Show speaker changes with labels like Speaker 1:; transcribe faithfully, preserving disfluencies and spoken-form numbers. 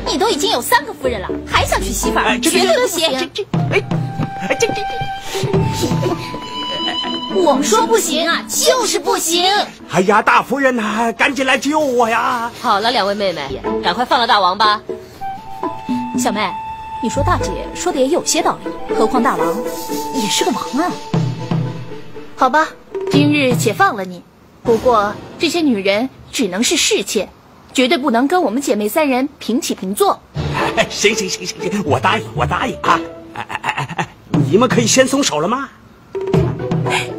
Speaker 1: 你都已经有三个夫人了，还想娶媳妇儿？哎、绝对不行！
Speaker 2: 这这哎哎这这这，
Speaker 1: 我们说不行啊，就是不行！
Speaker 3: 哎呀，大夫人呐、啊，赶紧来救我呀！
Speaker 4: 好了，两位妹妹，赶快放了大王吧。
Speaker 1: 小妹，你说大姐说的也有些道理，何况大王也是个王啊。好吧，今日且放了你。不过这些女人只能是侍妾，绝对不能跟我们姐妹三人平起平坐。
Speaker 3: 哎，行行行行行，我答应，我答应啊！哎哎哎哎哎，你们可以先松手了吗？